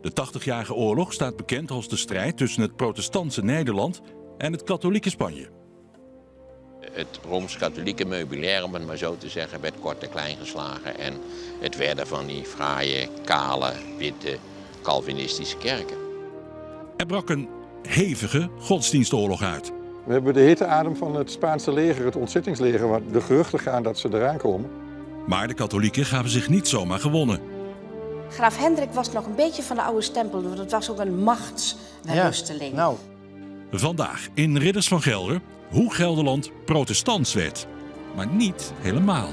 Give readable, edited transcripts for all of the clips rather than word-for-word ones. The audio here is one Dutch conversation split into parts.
De 80-jarige oorlog staat bekend als de strijd tussen het protestantse Nederland en het katholieke Spanje. Het Rooms-katholieke meubilair, om het maar zo te zeggen, werd kort en klein geslagen. En het werden van die fraaie, kale, witte, Calvinistische kerken. Er brak een hevige godsdienstoorlog uit. We hebben de hitteadem van het Spaanse leger, het ontzettingsleger, waar de geruchten gaan dat ze eraan komen. Maar de katholieken gaven zich niet zomaar gewonnen. Graaf Hendrik was nog een beetje van de oude stempel, want het was ook een machtsberusteling. Nou. Vandaag in Ridders van Gelre hoe Gelderland protestants werd. Maar niet helemaal.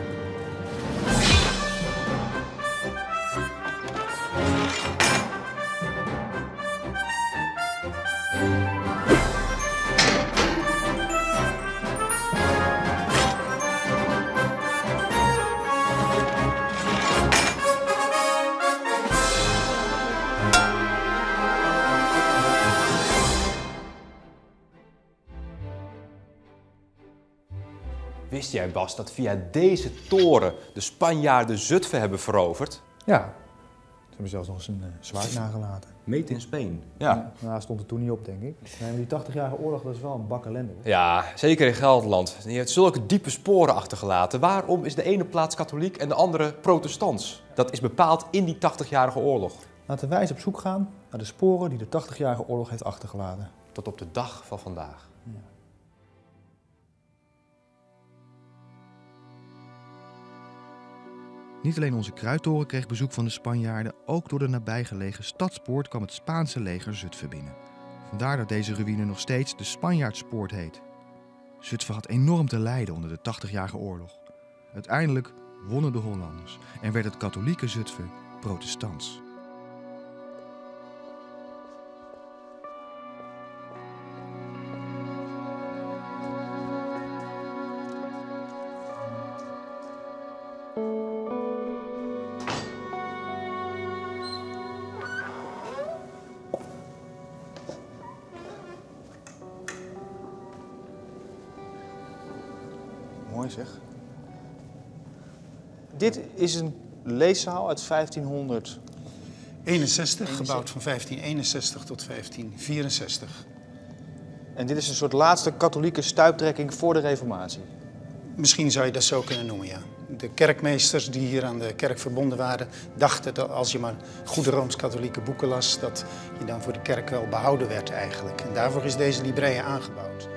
Wist jij, Bas, dat via deze toren de Spanjaarden Zutphen hebben veroverd? Ja, ze hebben zelfs nog eens een zwaard nagelaten. Made in Spain. Ja. Nou, stond er toen niet op, denk ik. Nee, maar die 80-jarige oorlog, dat is wel een bak ellende. Ja, zeker in Gelderland. Die heeft zulke diepe sporen achtergelaten. Waarom is de ene plaats katholiek en de andere protestants? Dat is bepaald in die 80-jarige oorlog. Laten wij eens op zoek gaan naar de sporen die de 80-jarige oorlog heeft achtergelaten. Tot op de dag van vandaag. Ja. Niet alleen onze kruittoren kreeg bezoek van de Spanjaarden, ook door de nabijgelegen stadspoort kwam het Spaanse leger Zutphen binnen. Vandaar dat deze ruïne nog steeds de Spanjaardspoort heet. Zutphen had enorm te lijden onder de 80-jarige oorlog. Uiteindelijk wonnen de Hollanders en werd het katholieke Zutphen protestants. Mooi zeg. Dit is een leeszaal uit 1561, gebouwd van 1561 tot 1564. En dit is een soort laatste katholieke stuiptrekking voor de Reformatie. Misschien zou je dat zo kunnen noemen, ja. De kerkmeesters die hier aan de kerk verbonden waren, dachten dat als je maar goede Rooms-katholieke boeken las, dat je dan voor de kerk wel behouden werd eigenlijk. En daarvoor is deze libreia aangebouwd.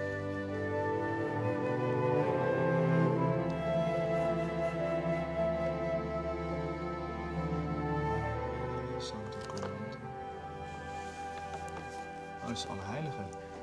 Oh, dat is Allerheilige.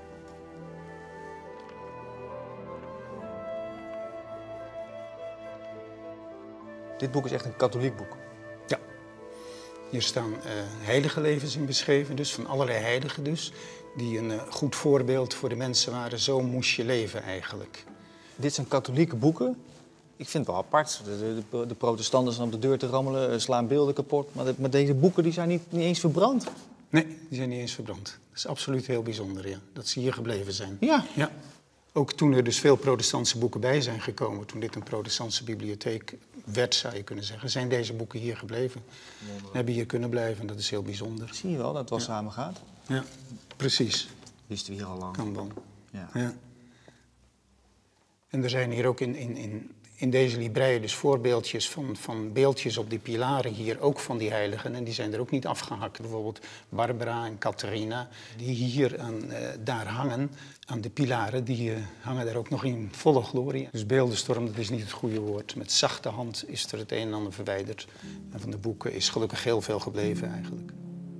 Dit boek is echt een katholiek boek. Ja. Hier staan heilige levens in beschreven, dus van allerlei heiligen dus, die een goed voorbeeld voor de mensen waren. Zo moest je leven eigenlijk. Dit zijn katholieke boeken. Ik vind het wel apart. De protestanten staan op de deur te rammelen, slaan beelden kapot. Maar deze boeken die zijn niet eens verbrand. Nee, die zijn niet eens verbrand. Dat is absoluut heel bijzonder, ja, dat ze hier gebleven zijn. Ja. Ja. Ook toen er dus veel protestantse boeken bij zijn gekomen, toen dit een protestantse bibliotheek werd, zou je kunnen zeggen, zijn deze boeken hier gebleven. En hebben hier kunnen blijven, dat is heel bijzonder. Zie je wel dat het wel samen gaat? Ja, precies. Wisten we hier al lang. Kan wel. Ja. Ja. En er zijn hier ook in deze libreien dus voorbeeldjes van beeldjes op die pilaren hier, ook van die heiligen. En die zijn er ook niet afgehakt. Bijvoorbeeld Barbara en Catharina, die hier daar hangen, aan de pilaren, die hangen daar ook nog in volle glorie. Dus beeldenstorm, dat is niet het goede woord. Met zachte hand is er het een en ander verwijderd. En van de boeken is gelukkig heel veel gebleven eigenlijk.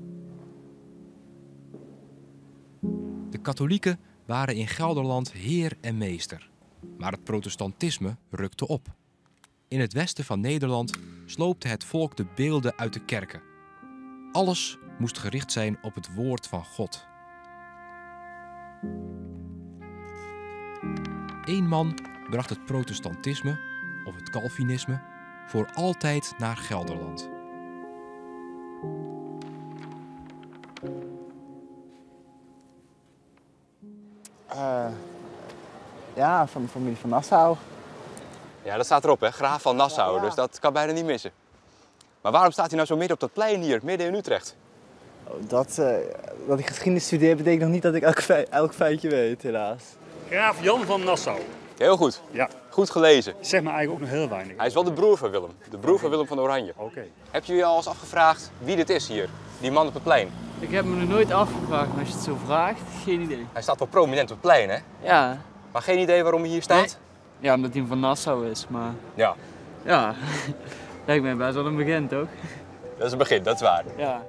De katholieken waren in Gelderland heer en meester. Maar het protestantisme rukte op. In het westen van Nederland sloopte het volk de beelden uit de kerken. Alles moest gericht zijn op het woord van God. Eén man bracht het protestantisme, of het Calvinisme, voor altijd naar Gelderland. Ja, van de familie van Nassau. Ja, dat staat erop, hè? Graaf van Nassau, Ja. Dus dat kan bijna niet missen. Maar waarom staat hij nou zo midden op dat plein hier, midden in Utrecht? Dat ik geschiedenis studeer betekent nog niet dat ik elk feitje weet, helaas. Graaf Jan van Nassau. Heel goed. Ja. Goed gelezen. Zeg maar eigenlijk ook nog heel weinig. Hij is wel de broer van Willem. De broer van Willem van Oranje. Oké. Heb je je al eens afgevraagd wie dit is hier? Die man op het plein. Ik heb me nog nooit afgevraagd, maar als je het zo vraagt, geen idee. Hij staat wel prominent op het plein, hè? Ja. Maar geen idee waarom hij hier staat? Nee. Ja, omdat hij van Nassau is, maar... Ja. Ja, lijkt mij best wel een begin, toch? Dat is een begin, dat is waar. Ja.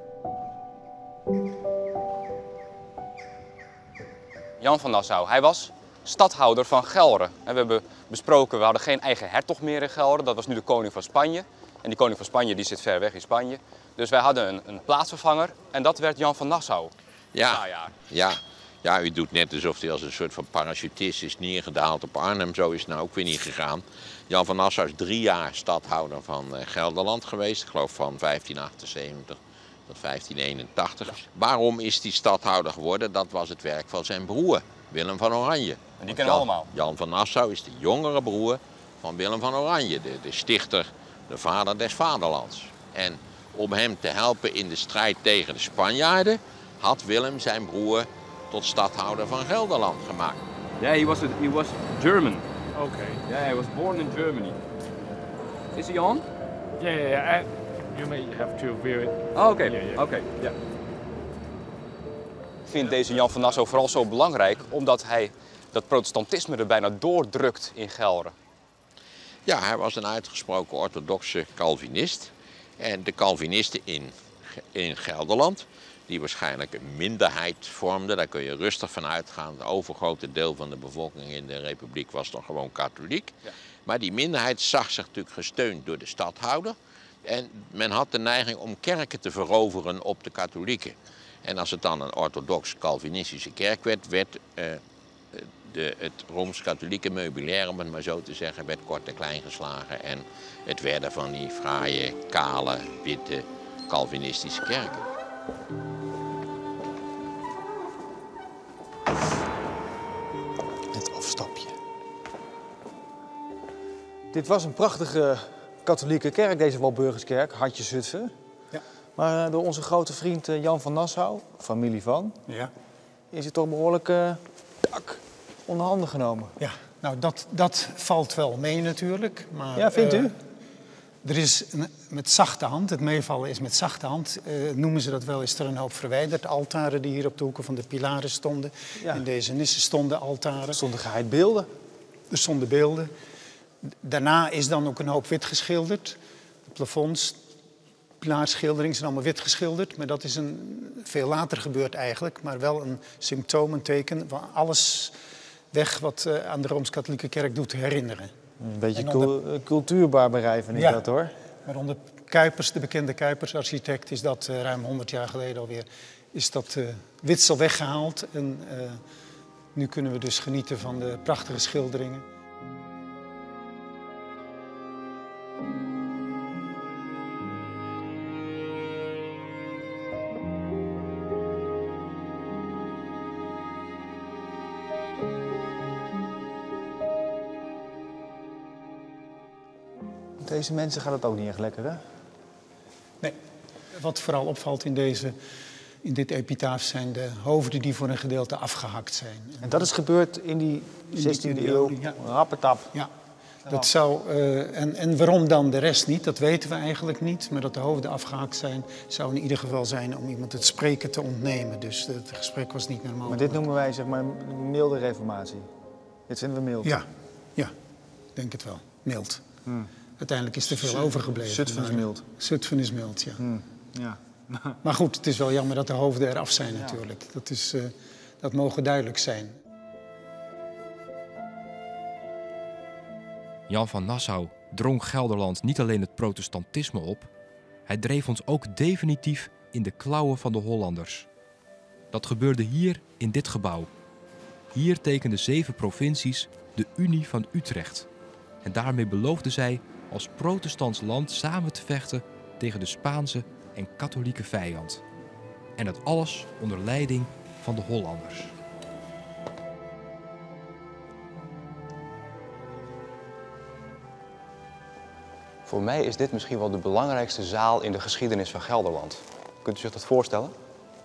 Jan van Nassau, hij was stadhouder van Gelre. En we hebben besproken, we hadden geen eigen hertog meer in Gelre. Dat was nu de koning van Spanje. En die koning van Spanje die zit ver weg in Spanje. Dus wij hadden een plaatsvervanger en dat werd Jan van Nassau. Ja, u doet net alsof hij als een soort van parachutist is neergedaald op Arnhem. Zo is het nou ook weer niet gegaan. Jan van Nassau is 3 jaar stadhouder van Gelderland geweest. Ik geloof van 1578 tot 1581. Waarom is hij stadhouder geworden? Dat was het werk van zijn broer, Willem van Oranje. En die kennen we allemaal. Jan van Nassau is de jongere broer van Willem van Oranje. De stichter, de vader des vaderlands. En om hem te helpen in de strijd tegen de Spanjaarden had Willem zijn broer tot stadhouder van Gelderland gemaakt. Ja, he was German. Oké. Ja, hij was born in Germany. Is hij on? Ja. You may have to view it. Oh, oké. Ja. Oké. Ik vind deze Jan van Nassau vooral zo belangrijk omdat hij dat protestantisme er bijna doordrukt in Gelre. Ja, hij was een uitgesproken orthodoxe Calvinist. En de Calvinisten in Gelderland, die waarschijnlijk een minderheid vormden, daar kun je rustig van uitgaan. Het overgrote deel van de bevolking in de republiek was dan gewoon katholiek. Ja. Maar die minderheid zag zich natuurlijk gesteund door de stadhouder. En men had de neiging om kerken te veroveren op de katholieken. En als het dan een orthodox-Calvinistische kerk werd, het Rooms-Katholieke meubilair, om het maar zo te zeggen, werd kort en klein geslagen. En het werden van die fraaie, kale, witte, Calvinistische kerken. Het afstapje. Dit was een prachtige katholieke kerk, deze Walburgiskerk, Hartje Zutphen. Ja. Maar door onze grote vriend Jan van Nassau, familie van, is het toch behoorlijk onder handen genomen. Ja, nou dat valt wel mee natuurlijk. Maar, ja, vindt u? Er is met zachte hand, het meevallen is met zachte hand, noemen ze dat wel, is er een hoop verwijderd. Altaren die hier op de hoeken van de pilaren stonden. Ja. In deze nissen stonden altaren. Er stonden geheid beelden. Er stonden beelden. Daarna is dan ook een hoop wit geschilderd. De plafonds, pilaarschilderingen zijn allemaal wit geschilderd. Maar dat is veel later gebeurd eigenlijk. Maar wel een symptoom, een teken. Van alles weg wat aan de Rooms-Katholieke Kerk doet herinneren. Een beetje cultuurbarbarij vind ik dat, hoor. Maar onder Cuypers, de bekende Cuypers-architect, is dat ruim 100 jaar geleden alweer, is dat witsel weggehaald. En nu kunnen we dus genieten van de prachtige schilderingen. Deze mensen gaat het ook niet echt lekker, hè? Nee. Wat vooral opvalt in dit epitaaf zijn de hoofden die voor een gedeelte afgehakt zijn. En dat is gebeurd in die 16e eeuw, rappetap. Ja. Dat zou, en waarom dan de rest niet, dat weten we eigenlijk niet. Maar dat de hoofden afgehakt zijn, zou in ieder geval zijn om iemand het spreken te ontnemen. Dus het gesprek was niet meer mogelijk. Maar dit noemen wij zeg maar een milde reformatie. Dit vinden we mild. Ja, ik denk het wel. Mild. Uiteindelijk is er veel overgebleven. Zutphen is mild. Zutphen is mild, ja. Ja. Maar goed, het is wel jammer dat de hoofden eraf zijn natuurlijk. Dat mogen duidelijk zijn. Jan van Nassau drong Gelderland niet alleen het protestantisme op, hij dreef ons ook definitief in de klauwen van de Hollanders. Dat gebeurde hier in dit gebouw. Hier tekenden 7 provincies de Unie van Utrecht. En daarmee beloofden zij als protestants land samen te vechten tegen de Spaanse en katholieke vijand. En dat alles onder leiding van de Hollanders. Voor mij is dit misschien wel de belangrijkste zaal in de geschiedenis van Gelderland. Kunt u zich dat voorstellen?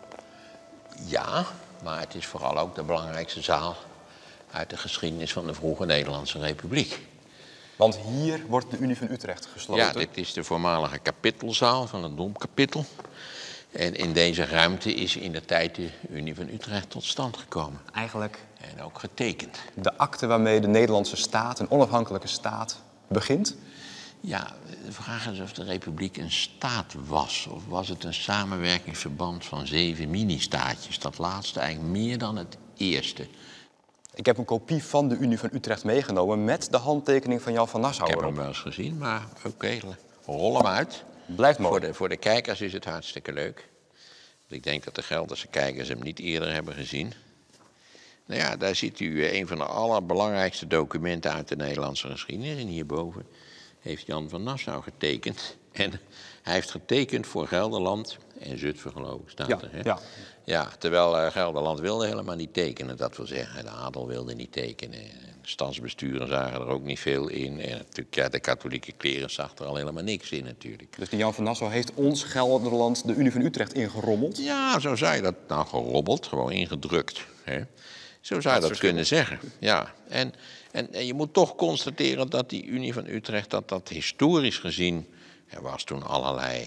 Ja, maar het is vooral ook de belangrijkste zaal uit de geschiedenis van de vroege Nederlandse Republiek. Want hier wordt de Unie van Utrecht gesloten. Ja, dit is de voormalige kapittelzaal van het Domkapittel. En in deze ruimte is in de tijd de Unie van Utrecht tot stand gekomen. Eigenlijk en ook getekend. De akte waarmee de Nederlandse staat, een onafhankelijke staat, begint? Ja, de vraag is of de Republiek een staat was. Of was het een samenwerkingsverband van 7 mini-staatjes. Dat laatste eigenlijk meer dan het eerste. Ik heb een kopie van de Unie van Utrecht meegenomen met de handtekening van Jan van Nassau Ik heb erop. hem wel eens gezien, maar oké, rol hem uit. Blijft mooi. Voor de kijkers is het hartstikke leuk. Ik denk dat de Gelderse kijkers hem niet eerder hebben gezien. Nou ja, daar ziet u een van de allerbelangrijkste documenten uit de Nederlandse geschiedenis. En hierboven heeft Jan van Nassau getekend. En hij heeft getekend voor Gelderland en Zutphen, geloof ik, staat er. Hè? Ja. Ja, terwijl Gelderland wilde helemaal niet tekenen, dat wil zeggen. De adel wilde niet tekenen. De stadsbesturen zagen er ook niet veel in. En natuurlijk, ja, de katholieke kleren zag er al helemaal niks in natuurlijk. Dus die Jan van Nassau heeft ons Gelderland de Unie van Utrecht ingerommeld? Ja, zo zou je dat nou gerobbeld, gewoon ingedrukt. Hè? Zo zou je dat kunnen zeggen. Ja. En je moet toch constateren dat die Unie van Utrecht, dat historisch gezien, er was toen allerlei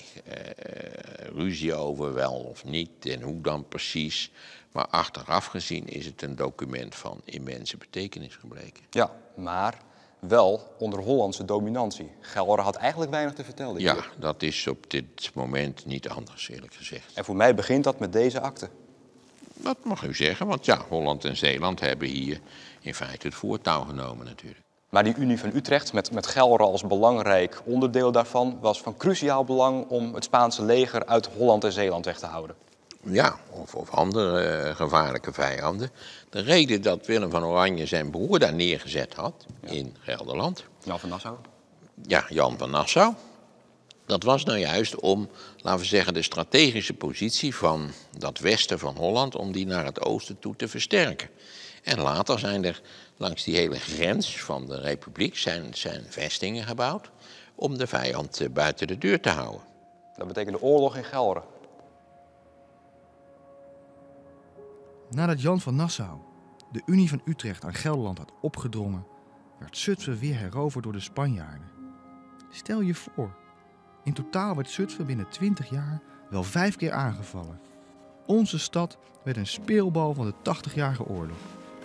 ruzie over wel of niet en hoe dan precies. Maar achteraf gezien is het een document van immense betekenis gebleken. Ja, maar wel onder Hollandse dominantie. Gelre had eigenlijk weinig te vertellen. Ja, dat is op dit moment niet anders, eerlijk gezegd. En voor mij begint dat met deze akte. Dat mag u zeggen, want ja, Holland en Zeeland hebben hier in feite het voortouw genomen natuurlijk. Maar die Unie van Utrecht, met Gelre als belangrijk onderdeel daarvan, was van cruciaal belang om het Spaanse leger uit Holland en Zeeland weg te houden. Ja, of andere gevaarlijke vijanden. De reden dat Willem van Oranje zijn broer daar neergezet had, in Gelderland. Jan van Nassau? Ja, Jan van Nassau. Dat was nou juist om, laten we zeggen, de strategische positie van dat westen van Holland, om die naar het oosten toe te versterken. En later zijn er langs die hele grens van de Republiek zijn vestingen gebouwd om de vijand buiten de deur te houden. Dat betekende oorlog in Gelre. Nadat Jan van Nassau de Unie van Utrecht aan Gelderland had opgedrongen, werd Zutphen weer heroverd door de Spanjaarden. Stel je voor, in totaal werd Zutphen binnen 20 jaar wel 5 keer aangevallen. Onze stad werd een speelbal van de 80-jarige oorlog.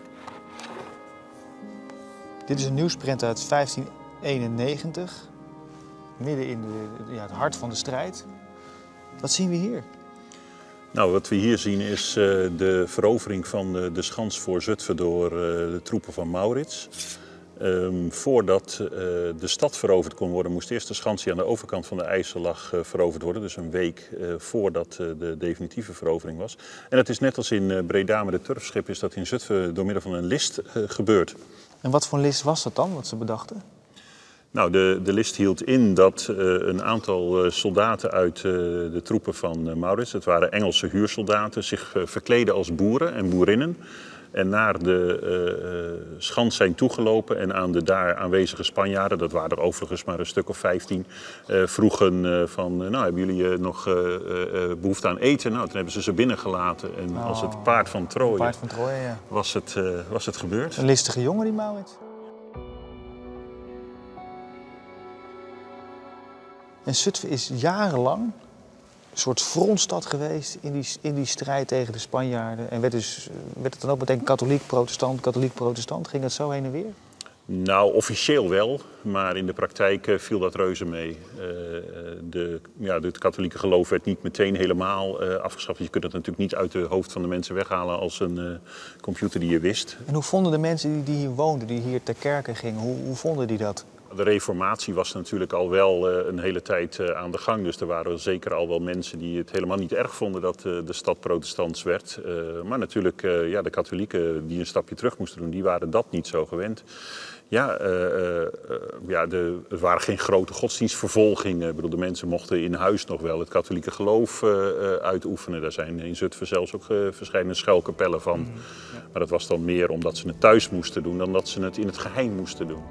Dit is een nieuwsprint uit 1591, midden in het hart van de strijd. Wat zien we hier? Nou, wat we hier zien is de verovering van de schans voor Zutphen door de troepen van Maurits. Voordat de stad veroverd kon worden, moest eerst de schans die aan de overkant van de IJssel lag veroverd worden. Dus een week voordat de definitieve verovering was. En het is net als in Breda met het turfschip, is dat in Zutphen door middel van een list gebeurd. En wat voor een list was dat dan, wat ze bedachten? Nou, de list hield in dat een aantal soldaten uit de troepen van Maurits, het waren Engelse huursoldaten, zich verkleden als boeren en boerinnen. En naar de schans zijn toegelopen en aan de daar aanwezige Spanjaarden, dat waren er overigens maar een stuk of 15, vroegen van, nou, hebben jullie nog behoefte aan eten? Nou, toen hebben ze binnengelaten en als het paard van Troje, ja. was het gebeurd. Een listige jongen, die Maurits. En Zutphen is jarenlang een soort frontstad geweest in die strijd tegen de Spanjaarden. En werd het dan ook meteen katholiek-protestant? Ging het zo heen en weer? Nou, officieel wel, maar in de praktijk viel dat reuze mee. Het katholieke geloof werd niet meteen helemaal afgeschaft. Je kunt dat natuurlijk niet uit de hoofd van de mensen weghalen als een computer die je wist. En hoe vonden de mensen die hier woonden, die hier ter kerke gingen, hoe vonden die dat? De reformatie was natuurlijk al wel een hele tijd aan de gang. Dus er waren zeker al wel mensen die het helemaal niet erg vonden dat de stad protestants werd. Maar natuurlijk, de katholieken die een stapje terug moesten doen, die waren dat niet zo gewend. Er waren geen grote godsdienstvervolgingen. Ik bedoel, de mensen mochten in huis nog wel het katholieke geloof uitoefenen. Daar zijn in Zutphen zelfs ook verschillende schuilkapellen van. Maar dat was dan meer omdat ze het thuis moesten doen dan dat ze het in het geheim moesten doen.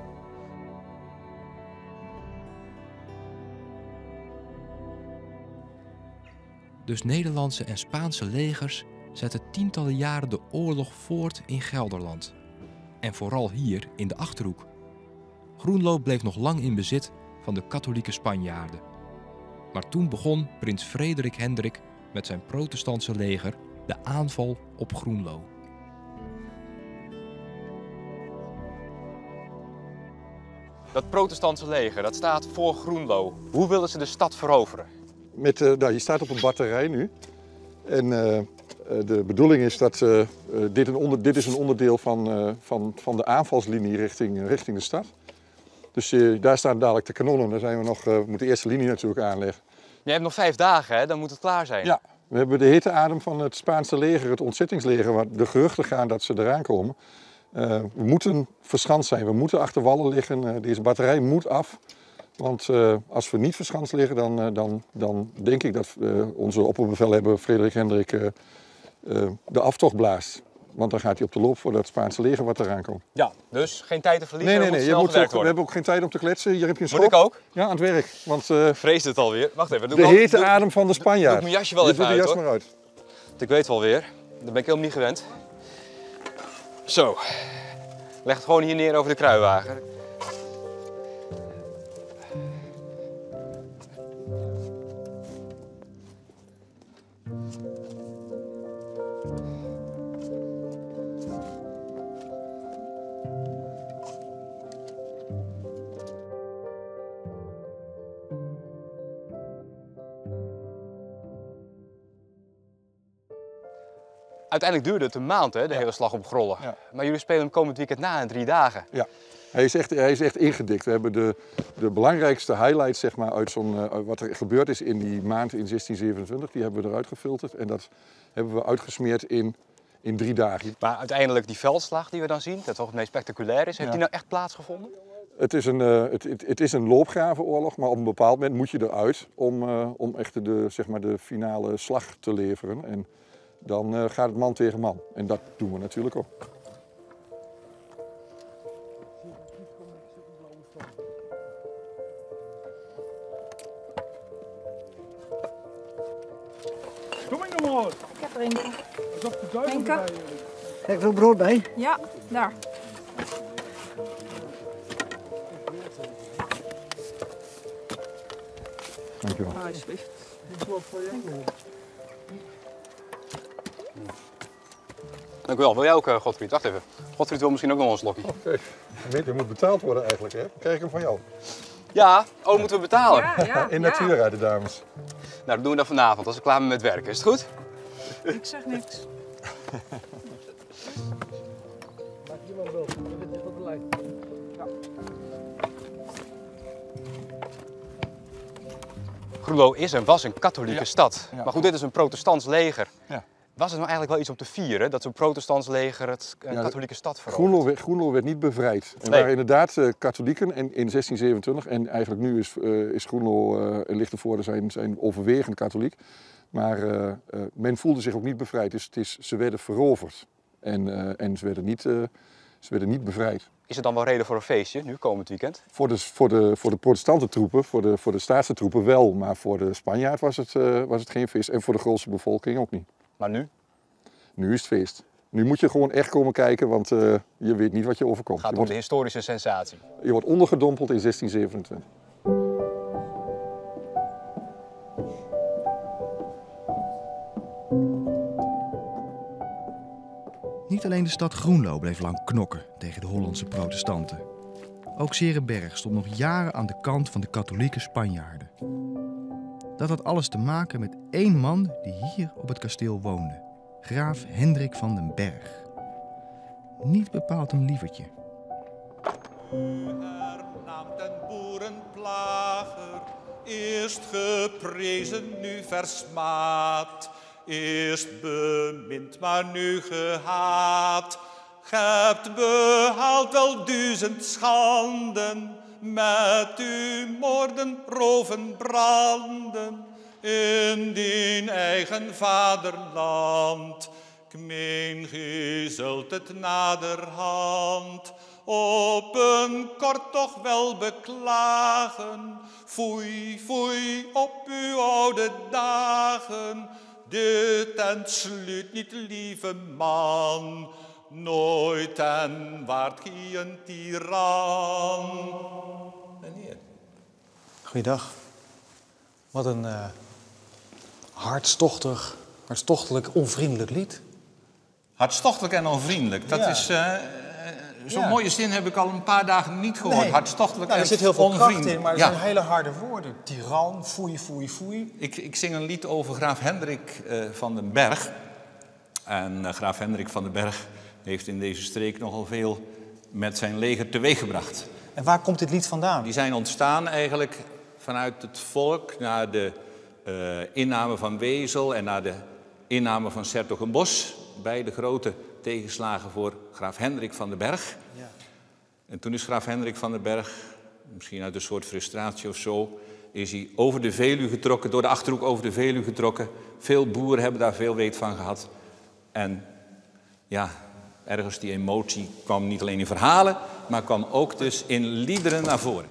Dus Nederlandse en Spaanse legers zette tientallen jaren de oorlog voort in Gelderland. En vooral hier in de Achterhoek. Groenlo bleef nog lang in bezit van de katholieke Spanjaarden. Maar toen begon prins Frederik Hendrik met zijn protestantse leger de aanval op Groenlo. Dat protestantse leger, dat staat voor Groenlo. Hoe willen ze de stad veroveren? Je staat op een batterij nu. En de bedoeling is dat dit is een onderdeel van de aanvalslinie richting de stad. Dus daar staan dadelijk de kanonnen. Daar zijn we moeten de eerste linie natuurlijk aanleggen. Je hebt nog 5 dagen, hè? Dan moet het klaar zijn. Ja, we hebben de hete adem van het Spaanse leger, het ontzettingsleger, waar de geruchten gaan dat ze eraan komen. We moeten verschanst zijn, we moeten achter wallen liggen. Deze batterij moet af. Want als we niet verschanst liggen, dan denk ik dat onze opperbevelhebber Frederik Hendrik de aftocht blaast. Want dan gaat hij op de loop voor dat Spaanse leger wat eraan komt. Ja, dus geen tijd te verliezen. Nee, we hebben ook geen tijd om te kletsen. Hier heb je een schop. Moet ik ook? Ja, aan het werk. Want, vrees het alweer. Wacht even. De hete adem van de Spanjaard. Doe ik mijn jasje wel even uit, jas maar uit. Ik weet wel weer. Daar ben ik helemaal niet gewend. Zo. Leg het gewoon hier neer over de kruiwagen. Uiteindelijk duurde het een maand, hè, de hele slag om Grollen. Ja. Maar jullie spelen hem komend weekend na in 3 dagen. Ja, hij is echt ingedikt. We hebben de belangrijkste highlights zeg maar, uit wat er gebeurd is in die maand in 1627, die hebben we eruit gefilterd. En dat hebben we uitgesmeerd in 3 dagen. Maar uiteindelijk die veldslag die we dan zien, dat toch het meest spectaculair is, heeft die nou echt plaatsgevonden? Het is een loopgravenoorlog, maar op een bepaald moment moet je eruit om echt de finale slag te leveren. En dan gaat het man tegen man. En dat doen we natuurlijk ook. Kom ik nog maar. Ik heb er een. Is op de duivel bij jullie. Heb ik er ook brood bij? Ja, daar. Dankjewel. Alsjeblieft. Dank u wel. Wil jij ook, Godfried? Wacht even. Godfried wil misschien ook nog een slokje. Oké. Je moet betaald worden eigenlijk, hè? Krijg ik hem van jou? Ja, moeten we betalen? Ja, in natura, de dames. Nou, dat doen we dan vanavond als we klaar zijn met werken. Is het goed? Ik zeg niks. Groenlo is en was een katholieke stad. Ja. Maar goed, dit is een protestants leger. Ja. Was het nou eigenlijk wel iets om te vieren, dat zo'n protestants leger een katholieke stad verovert? Groenlo werd niet bevrijd. Er waren inderdaad katholieken in 1627 en eigenlijk nu is Groenlo en Lichtenvoorde zijn overwegend katholiek. Maar men voelde zich ook niet bevrijd, dus ze werden veroverd en ze werden niet bevrijd. Is er dan wel reden voor een feestje, nu komend weekend? Voor de protestantentroepen, voor de staatse troepen wel, maar voor de Spanjaard was het geen feest en voor de Grootse bevolking ook niet. Maar nu? Nu is het feest. Nu moet je gewoon echt komen kijken, want je weet niet wat je overkomt. Het gaat om de historische sensatie. Je wordt ondergedompeld in 1627. Niet alleen de stad Groenlo bleef lang knokken tegen de Hollandse protestanten. Ook 's Heerenberg stond nog jaren aan de kant van de katholieke Spanjaarden. Dat had alles te maken met één man die hier op het kasteel woonde. Graaf Hendrik van den Berg. Niet bepaald een lievertje. Naamt den boerenplager, eerst geprezen, nu versmaad. Eerst bemind, maar nu gehaat. Ge hebt behaald wel 1000 schanden, met uw moorden, roven, branden, in dien eigen vaderland. Ik meen, ge zult het naderhand op een kort toch wel beklagen. Foei, foei, op uw oude dagen, dit en niet, lieve man, nooit en waard gij een tiran. Meneer. Goeiedag. Wat een hartstochtelijk, onvriendelijk lied. Hartstochtelijk en onvriendelijk, dat is... Zo'n mooie zin heb ik al een paar dagen niet gehoord. Nee. Hartstochtelijk Er en zit heel veel kracht onvriendelijk. in, maar het zijn hele harde woorden. Tiran, foei, foei, foei. Ik zing een lied over graaf Hendrik van den Berg. En graaf Hendrik van den Berg heeft in deze streek nogal veel met zijn leger teweeggebracht. En waar komt dit lied vandaan? Die zijn ontstaan eigenlijk vanuit het volk na de inname van Wezel en na de inname van 's-Hertogenbosch. Beide grote tegenslagen voor graaf Hendrik van den Berg. Ja. En toen is graaf Hendrik van den Berg, misschien uit een soort frustratie of zo, is hij over de Veluwe getrokken, door de Achterhoek over de Veluwe getrokken. Veel boeren hebben daar veel weet van gehad. En ja, ergens die emotie kwam niet alleen in verhalen, maar kwam ook dus in liederen naar voren.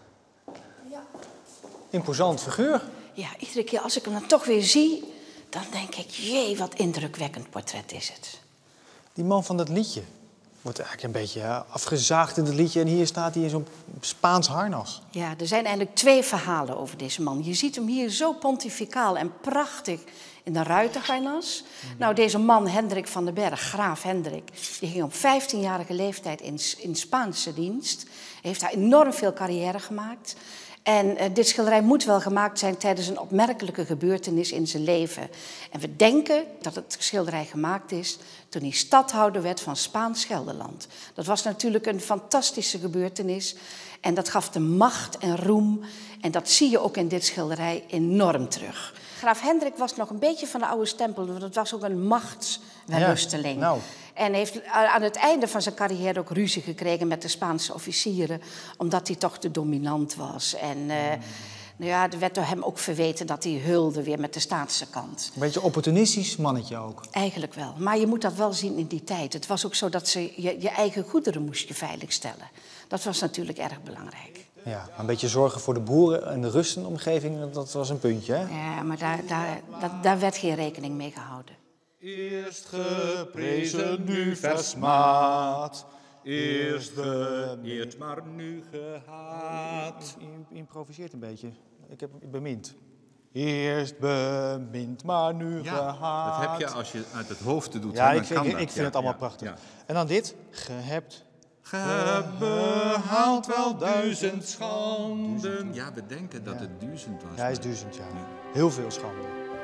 Imposant figuur. Ja, iedere keer als ik hem dan toch weer zie, dan denk ik, jee, wat indrukwekkend portret is het. Die man van dat liedje wordt eigenlijk een beetje afgezaagd in het liedje. En hier staat hij in zo'n Spaans harnas. Ja, er zijn eigenlijk 2 verhalen over deze man. Je ziet hem hier zo pontificaal en prachtig in een ruiterharnas. Nou, deze man, Hendrik van den Berg, graaf Hendrik, die ging op 15-jarige leeftijd in Spaanse dienst. Heeft daar enorm veel carrière gemaakt. En dit schilderij moet wel gemaakt zijn tijdens een opmerkelijke gebeurtenis in zijn leven. En we denken dat het schilderij gemaakt is toen hij stadhouder werd van Spaans Gelderland. Dat was natuurlijk een fantastische gebeurtenis. En dat gaf de macht en roem. En dat zie je ook in dit schilderij enorm terug. Graaf Hendrik was nog een beetje van de oude stempel. Want het was ook een machtswellusteling. Ja, nou. En heeft aan het einde van zijn carrière ook ruzie gekregen met de Spaanse officieren. Omdat hij toch te dominant was. En nou ja, er werd door hem ook verweten dat hij hulde weer met de staatse kant. Een beetje opportunistisch mannetje ook. Eigenlijk wel. Maar je moet dat wel zien in die tijd. Het was ook zo dat je eigen goederen moest je veiligstellen. Dat was natuurlijk erg belangrijk. Ja, een beetje zorgen voor de boeren en de rustenomgeving, dat was een puntje, hè? Ja, maar daar werd geen rekening mee gehouden. Eerst geprezen, nu versmaad. Eerst geëerd, maar nu gehaat. Improviseert een beetje. Ik heb bemind. Eerst bemind, maar nu gehaat. Dat heb je als je uit het hoofd te doet. Ja, ik vind het allemaal prachtig. Ja. En dan dit. Gehebt. Gebehaald wel 1000 schanden. Ja, we denken dat het 1000 was. Ja, hij is 1000, ja. Heel veel schande.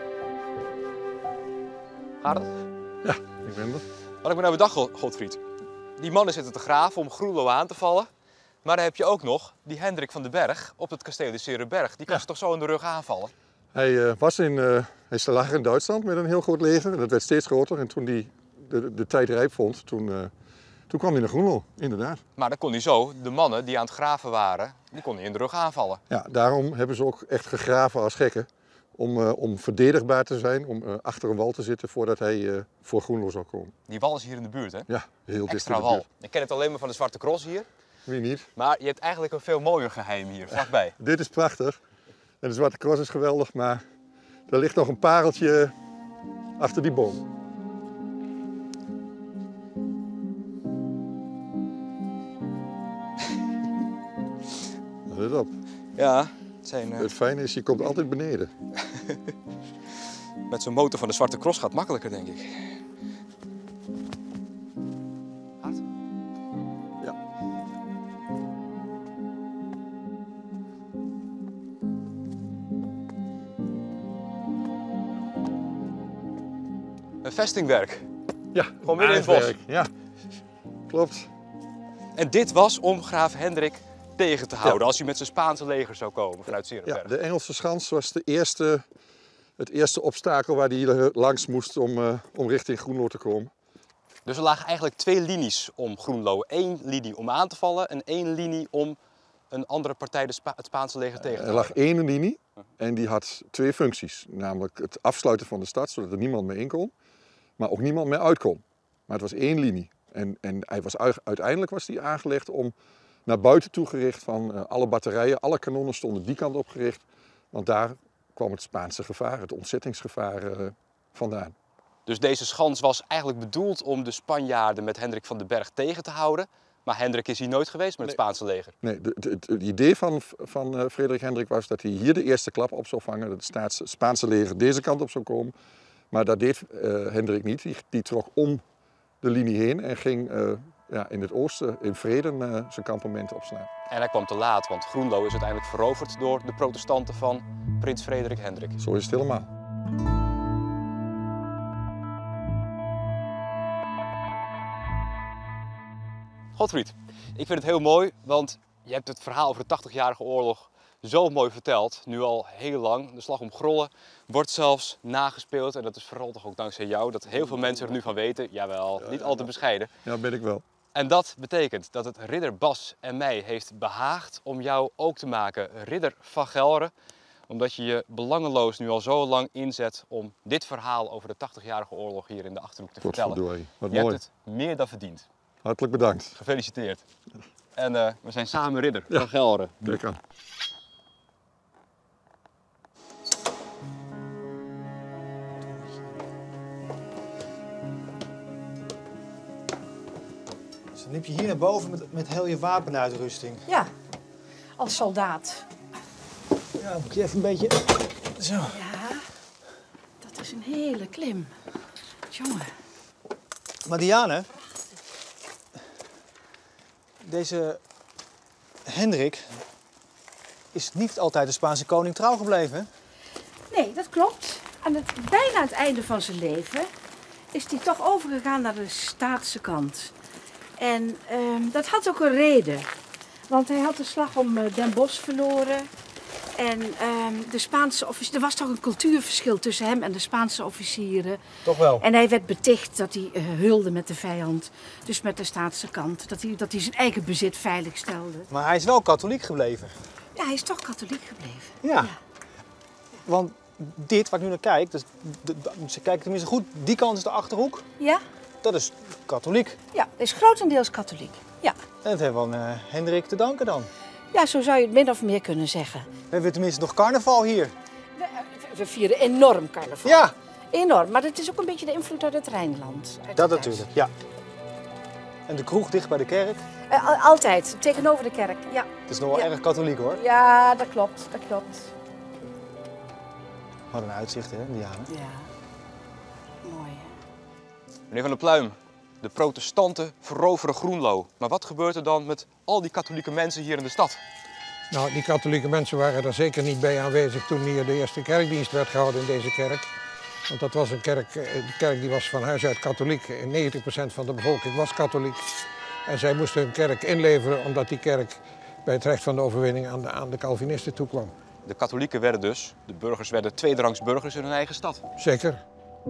Gaat het? Ja, ik ben er. Wat ik me nou bedacht, Godfried. Die mannen zitten te graven om Groenlo aan te vallen. Maar dan heb je ook nog die Hendrik van den Berg op het kasteel de Serenberg. Die kan ze toch zo in de rug aanvallen? Hij lag in Duitsland met een heel groot leger. Dat werd steeds groter. En toen hij de tijd rijp vond, toen kwam hij naar Groenlo, inderdaad. Maar dan kon hij zo, de mannen die aan het graven waren, die kon hij in de rug aanvallen. Ja, daarom hebben ze ook echt gegraven als gekken. Om verdedigbaar te zijn, om achter een wal te zitten voordat hij voor Groenlo zou komen. Die wal is hier in de buurt, hè? Ja, heel dicht in Extra de wal. buurt. Ik ken het alleen maar van de Zwarte Cross hier. Wie niet? Maar je hebt eigenlijk een veel mooier geheim hier, vlakbij. Dit is prachtig. En de Zwarte Cross is geweldig, maar er ligt nog een pareltje achter die boom. Let op. Ja, het fijne is, je komt altijd beneden. Met zo'n motor van de Zwarte Cross gaat het makkelijker, denk ik. Hard? Ja. Een vestingwerk. Ja, gewoon midden in het bos. Ja, klopt. En dit was om graaf Hendrik tegen te houden als hij met zijn Spaanse leger zou komen vanuit Serenberg. Ja, de Engelse schans was het eerste obstakel waar hij langs moest om richting Groenlo te komen. Dus er lagen eigenlijk 2 linies om Groenlo. 1 linie om aan te vallen en 1 linie om een andere partij, het Spaanse leger, tegen te houden. Er lag 1 linie en die had 2 functies. Namelijk het afsluiten van de stad, zodat er niemand meer in kon. Maar ook niemand meer uit kon. Maar het was 1 linie. En uiteindelijk was die aangelegd om naar buiten toe gericht van alle batterijen. Alle kanonnen stonden die kant op gericht. Want daar kwam het Spaanse gevaar, het ontzettingsgevaar vandaan. Dus deze schans was eigenlijk bedoeld om de Spanjaarden met Hendrik van den Bergh tegen te houden. Maar Hendrik is hier nooit geweest met het Spaanse leger. Nee, het idee van Frederik Hendrik was dat hij hier de eerste klap op zou vangen. Dat het Spaanse leger deze kant op zou komen. Maar dat deed Hendrik niet. Die trok om de linie heen en ging in het oosten in Vreden zijn kampementen opslaan. En hij kwam te laat, want Groenlo is uiteindelijk veroverd door de protestanten van prins Frederik Hendrik. Zo is het helemaal. Godfried, ik vind het heel mooi, want je hebt het verhaal over de 80-jarige oorlog zo mooi verteld. Nu al heel lang. De slag om Grollen wordt zelfs nagespeeld. En dat is vooral toch ook dankzij jou, dat heel veel mensen er nu van weten. Jawel, niet al te bescheiden. Ja, ben ik wel. En dat betekent dat het ridder Bas en mij heeft behaagd om jou ook te maken ridder van Gelre. Omdat je je belangeloos nu al zo lang inzet om dit verhaal over de 80-jarige oorlog hier in de Achterhoek te vertellen. Wat je mooi. hebt het meer dan verdiend. Hartelijk bedankt. Gefeliciteerd. En we zijn samen ridder van Gelre. Kijk aan. Dus dan liep je hier naar boven met heel je wapenuitrusting. Ja, als soldaat. Ja, moet je even een beetje... Zo. Ja, dat is een hele klim. Jongen. Maar Diane, deze Hendrik is niet altijd de Spaanse koning trouw gebleven, hè? Nee, dat klopt. Bijna aan het einde van zijn leven is hij toch overgegaan naar de staatse kant. En dat had ook een reden. Want hij had de slag om Den Bosch verloren. En de Spaanse officieren, er was toch een cultuurverschil tussen hem en de Spaanse officieren. Toch wel. En hij werd beticht dat hij heulde met de vijand, dus met de staatse kant. Dat hij zijn eigen bezit veilig stelde. Maar hij is wel katholiek gebleven. Ja, hij is toch katholiek gebleven. Ja. Want dit, waar ik nu naar kijk, dus ze kijken tenminste goed, die kant is de Achterhoek. Ja? Dat is katholiek. Ja, dat is grotendeels katholiek. Ja. En dat hebben we aan Hendrik te danken dan. Ja, zo zou je het min of meer kunnen zeggen. We hebben tenminste nog carnaval hier. We vieren enorm carnaval. Ja. Enorm, maar het is ook een beetje de invloed uit het Rijnland. Dat natuurlijk, ja. En de kroeg dicht bij de kerk? Altijd, tegenover de kerk, ja. Het is nog wel erg katholiek, hoor. Ja, dat klopt, dat klopt. Wat een uitzicht, hè, Diane? Ja, mooi, hè? Meneer Van der Pluim, de protestanten veroveren Groenlo. Maar wat gebeurt er dan met al die katholieke mensen hier in de stad? Nou, die katholieke mensen waren er zeker niet bij aanwezig toen hier de eerste kerkdienst werd gehouden in deze kerk. Want dat was een kerk die was van huis uit katholiek. 90% van de bevolking was katholiek. En zij moesten hun kerk inleveren omdat die kerk bij het recht van de overwinning aan de Calvinisten toekwam. De katholieken werden dus, de burgers werden tweederangs burgers in hun eigen stad. Zeker.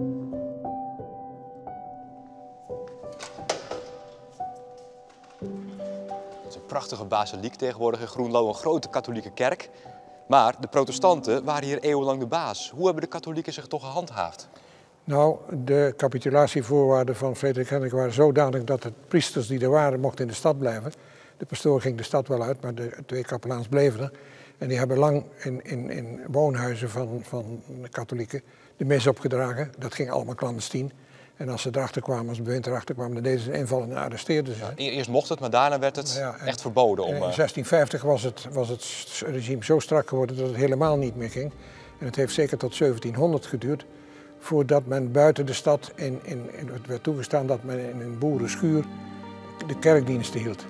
Het is een prachtige basiliek tegenwoordig in Groenlo, een grote katholieke kerk. Maar de protestanten waren hier eeuwenlang de baas. Hoe hebben de katholieken zich toch gehandhaafd? Nou, de capitulatievoorwaarden van Frederik Hendrik waren zodanig dat de priesters die er waren mochten in de stad blijven. De pastoor ging de stad wel uit, maar de 2 kapelaans bleven er. En die hebben lang in woonhuizen van de katholieken de mis opgedragen. Dat ging allemaal clandestien. En als ze erachter kwamen, als de bewind erachter kwam, dan deden ze een inval en arresteerden ze. Ja, eerst mocht het, maar daarna werd het echt verboden. In 1650 was het regime zo strak geworden dat het helemaal niet meer ging. En het heeft zeker tot 1700 geduurd voordat men buiten de stad het werd toegestaan dat men in een boerenschuur de kerkdiensten hield.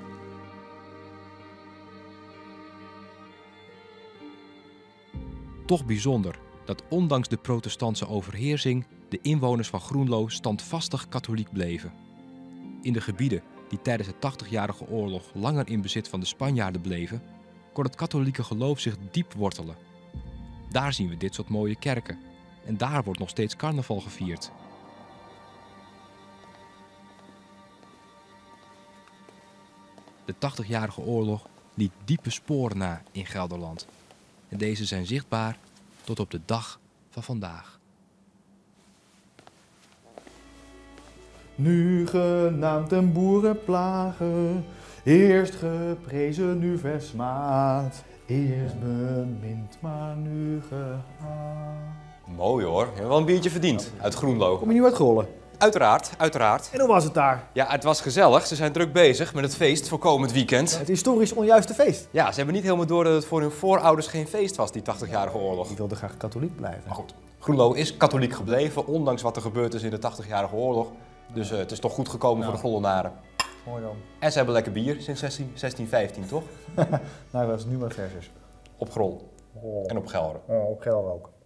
Toch bijzonder dat ondanks de protestantse overheersing de inwoners van Groenlo standvastig katholiek bleven. In de gebieden die tijdens de 80-jarige oorlog langer in bezit van de Spanjaarden bleven, kon het katholieke geloof zich diep wortelen. Daar zien we dit soort mooie kerken en daar wordt nog steeds carnaval gevierd. De 80-jarige oorlog liet diepe sporen na in Gelderland. En deze zijn zichtbaar tot op de dag van vandaag. Nu genaamd een boerenplager, eerst geprezen, nu versmaad. Eerst bemind, maar nu gehaat. Mooi hoor. Je hebt wel een biertje verdiend uit Groenlo. Kom je nu uit Grollen? Uiteraard, uiteraard. En hoe was het daar? Ja, het was gezellig. Ze zijn druk bezig met het feest voor komend weekend. Het historisch onjuiste feest. Ja, ze hebben niet helemaal door dat het voor hun voorouders geen feest was, die 80-jarige oorlog. Die wilden graag katholiek blijven. Maar goed, Groenlo is katholiek gebleven, ondanks wat er gebeurd is in de 80-jarige oorlog. Dus het is toch goed gekomen voor de Grollenaren. Mooi dan. En ze hebben lekker bier sinds 1615, toch? Nou, dat is nu maar versus. Op Grol. En op Gelre. Oh, op Gelre ook.